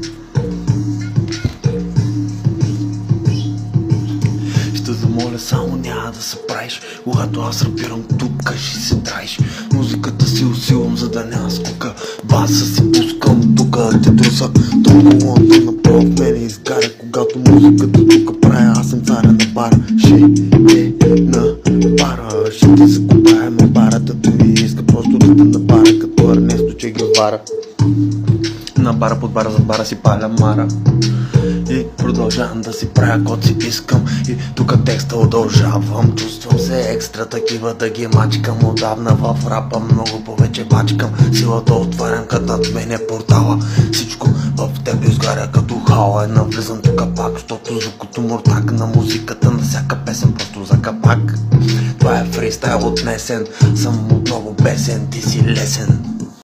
Ще замоля, само няма да се правиш, когато аз рапирам тук, кажи се траиш. Музиката си усилвам, за да няма скука. Баса си пускам тука, те друса. Толкова да направо в мене изгаря, когато музиката тука правя. Аз съм царя на бара, ще е на бара. Ще ти закупаем на барата, дори иска просто да те набара, като Ернесто Че Гевара. На бара, под бара, зад бара си паля мара. И продължавам да си правя каквото си искам. И тук текста удължавам. Чувствам се екстра такива да ги мачкам. Отдавна в рапа много повече бачкам. Силата отварям като над мен е портала. Всичко в теб изгаря като хала. Навлизам тук пак, защото звукото муртак на музиката на всяка песен просто за капак. Това е фристайл отнесен, съм отново бесен, ти си лесен.